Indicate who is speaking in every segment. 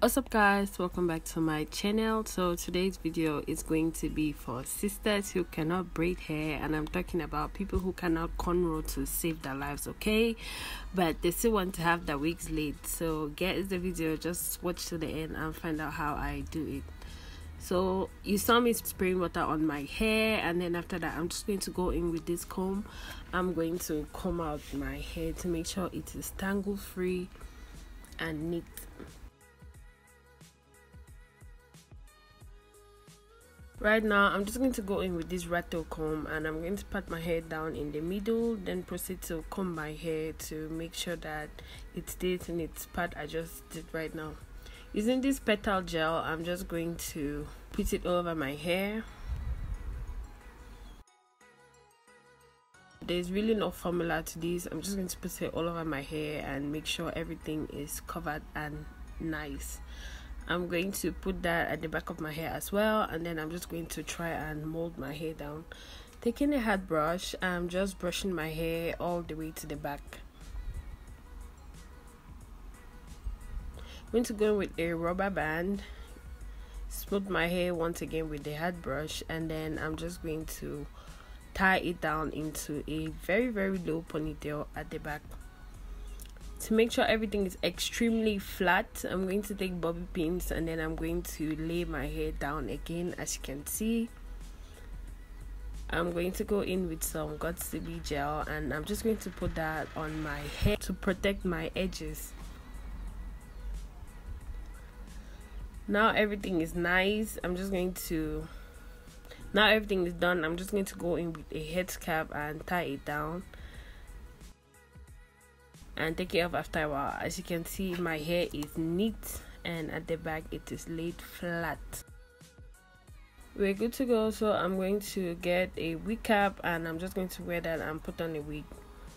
Speaker 1: What's up guys, welcome back to my channel. So today's video is going to be for sisters who cannot braid hair, and I'm talking about people who cannot cornrow to save their lives, okay, but they still want to have their wigs laid. So get the video, just watch to the end and find out how I do it. So you saw me spraying water on my hair, and then after that I'm just going to go in with this comb. I'm going to comb out my hair to make sure it is tangle free and neat. Right now I'm just going to go in with this rattle comb, and I'm going to pat my hair down in the middle, then proceed to comb my hair to make sure that it stays in its part I just did right now. Using this petal gel, I'm just going to put it all over my hair. There's really no formula to this. I'm just going to put it all over my hair and make sure everything is covered and nice. I'm going to put that at the back of my hair as well, and then I'm just going to try and mold my hair down. Taking a hard brush, I'm just brushing my hair all the way to the back. I'm going to go with a rubber band, smooth my hair once again with the hard brush, and then I'm just going to tie it down into a very low ponytail at the back. To make sure everything is extremely flat, I'm going to take bobby pins, and then I'm going to lay my hair down again. As you can see, I'm going to go in with some Got2b gel, and I'm just going to put that on my hair to protect my edges. Now everything is nice. Now everything is done, I'm just going to go in with a head cap and tie it down and take it off after a while. As you can see, my hair is neat, and at the back it is laid flat. We're good to go. So I'm going to get a wig cap, and I'm just going to wear that and put on a wig.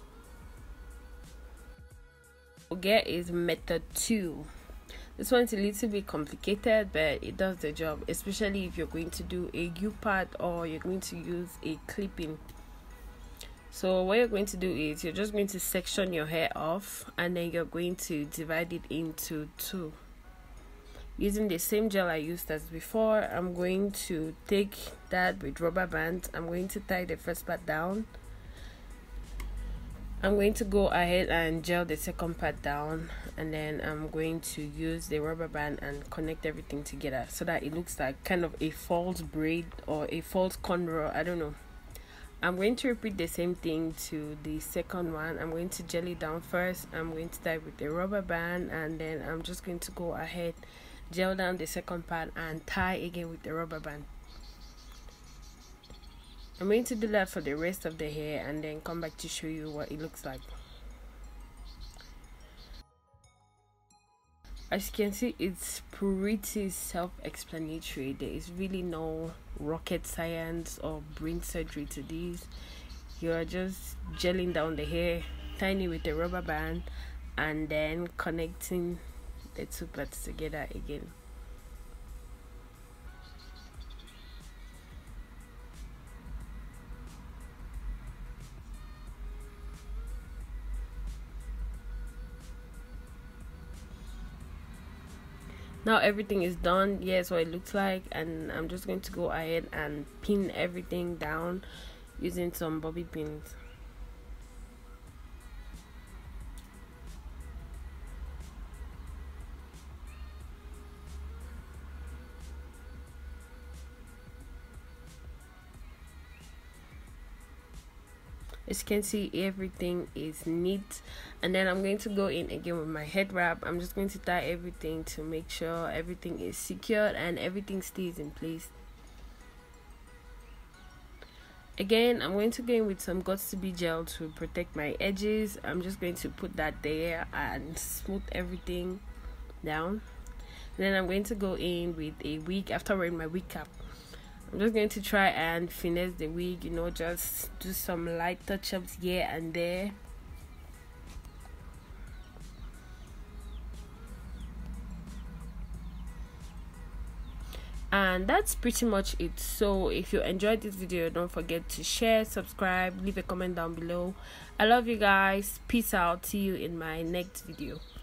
Speaker 1: Get is method 2. This one's a little bit complicated, but it does the job, especially if you're going to do a U-part or you're going to use a clipping. So what you're going to do is you're just going to section your hair off, and then you're going to divide it into 2. Using the same gel I used as before, I'm going to take that with rubber bands. I'm going to tie the first part down. I'm going to go ahead and gel the second part down, and then I'm going to use the rubber band and connect everything together so that it looks like kind of a false braid or a false cornrow, I don't know. I'm going to repeat the same thing to the second one. I'm going to gel it down first. I'm going to tie with the rubber band, and then I'm just going to go ahead, gel down the second part and tie again with the rubber band. I'm going to do that for the rest of the hair, and then come back to show you what it looks like. As you can see, it's pretty self-explanatory. There is really no rocket science or brain surgery to this. You are just gelling down the hair, tying it with a rubber band, and then connecting the 2 parts together again. Now everything is done. Here's what it looks like, and I'm just going to go ahead and pin everything down using some bobby pins. As you can see, everything is neat, and then I'm going to go in again with my head wrap. I'm just going to tie everything to make sure everything is secured and everything stays in place. Again, I'm going to go in with some Got2b gel to protect my edges. I'm just going to put that there and smooth everything down. Then I'm going to go in with a wig after wearing my wig cap. I'm just going to try and finesse the wig, you know, just do some light touch-ups here and there. And that's pretty much it. So if you enjoyed this video, don't forget to share, subscribe, leave a comment down below. I love you guys. Peace out. See you in my next video.